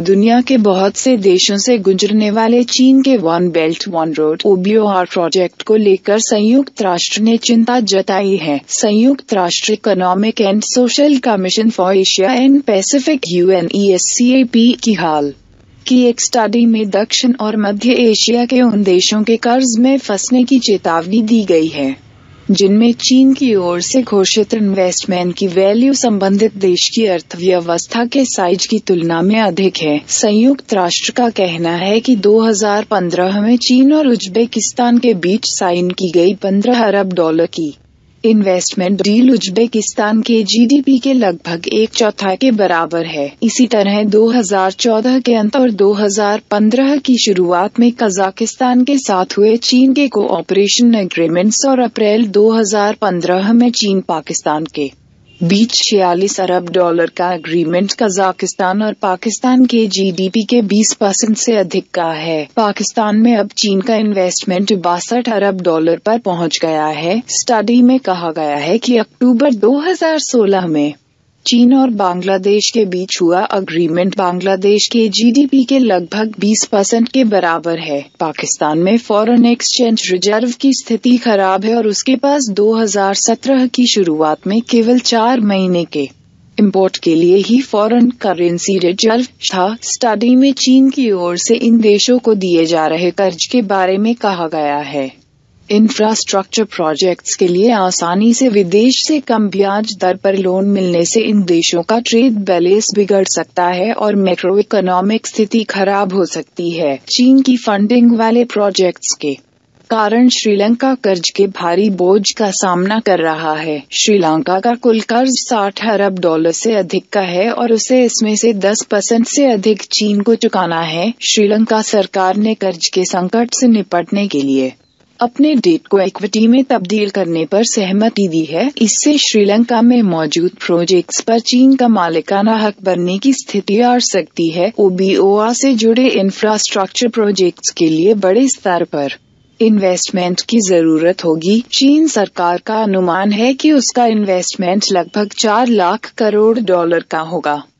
दुनिया के बहुत से देशों से गुजरने वाले चीन के one belt one road (OBOR) project को लेकर संयुक्त राष्ट्र ने चिंता जताई है। संयुक्त राष्ट्र Economic and Social Commission for Asia and Pacific (UNESCAP) की हाल की एक स्टडी में दक्षिण और मध्य एशिया के उन देशों के कर्ज में फंसने की चेतावनी दी गई है जिनमें चीन की ओर से घोषित इन्वेस्टमेंट की वैल्यू संबंधित देश की अर्थव्यवस्था के साइज की तुलना में अधिक है। संयुक्त राष्ट्र का कहना है कि 2015 में चीन और उज्बेकिस्तान के बीच साइन की गई $15 अरब की इन्वेस्टमेंट डील उज्बेकिस्तान के GDP के लगभग 1/4 के बराबर है। इसी तरह 2014 के अंत और 2015 की शुरुआत में कजाकिस्तान के साथ हुए चीन के कोऑपरेशन एग्रीमेंट्स और अप्रैल 2015 में चीन पाकिस्तान के बीच $46 अरब का एग्रीमेंट कजाकिस्तान और पाकिस्तान के GDP के 20% से अधिक का है। पाकिस्तान में अब चीन का इन्वेस्टमेंट $62 अरब पर पहुंच गया है। स्टडी में कहा गया है कि अक्टूबर 2016 में चीन और बांग्लादेश के बीच हुआ एग्रीमेंट बांग्लादेश के GDP के लगभग 20% के बराबर है। पाकिस्तान में फॉरेन एक्सचेंज रिजर्व की स्थिति खराब है और उसके पास 2017 की शुरुआत में केवल 4 महीने के इंपोर्ट के लिए ही फॉरेन करेंसी रिजर्व था। स्टडी में चीन की ओर से इन देशों को दिए जा रहे कर्ज के बारे में कहा गया है। इंफ्रास्ट्रक्चर प्रोजेक्ट्स के लिए आसानी से विदेश से कम ब्याज दर पर लोन मिलने से इन देशों का ट्रेड बैलेंस बिगड़ सकता है और मैक्रो इकोनॉमिक स्थिति खराब हो सकती है। चीन की फंडिंग वाले प्रोजेक्ट्स के कारण श्रीलंका कर्ज के भारी बोझ का सामना कर रहा है। श्रीलंका का कुल कर्ज $60 अरब से अधिक का है और उसे इसमें से 10% से अधिक चीन को चुकाना है। श्रीलंका सरकार ने कर्ज के संकट से निपटने के लिए अपने डेट को इक्विटी में तब्दील करने पर सहमति दी है। इससे श्रीलंका में मौजूद प्रोजेक्ट्स पर चीन का मालिकाना हक बनने की स्थिति आ सकती है। OBOR से जुड़े इंफ्रास्ट्रक्चर प्रोजेक्ट्स के लिए बड़े स्तर पर इन्वेस्टमेंट की जरूरत होगी। चीन सरकार का अनुमान है कि उसका इन्वेस्टमेंट लगभग $4 लाख करोड़ का होगा।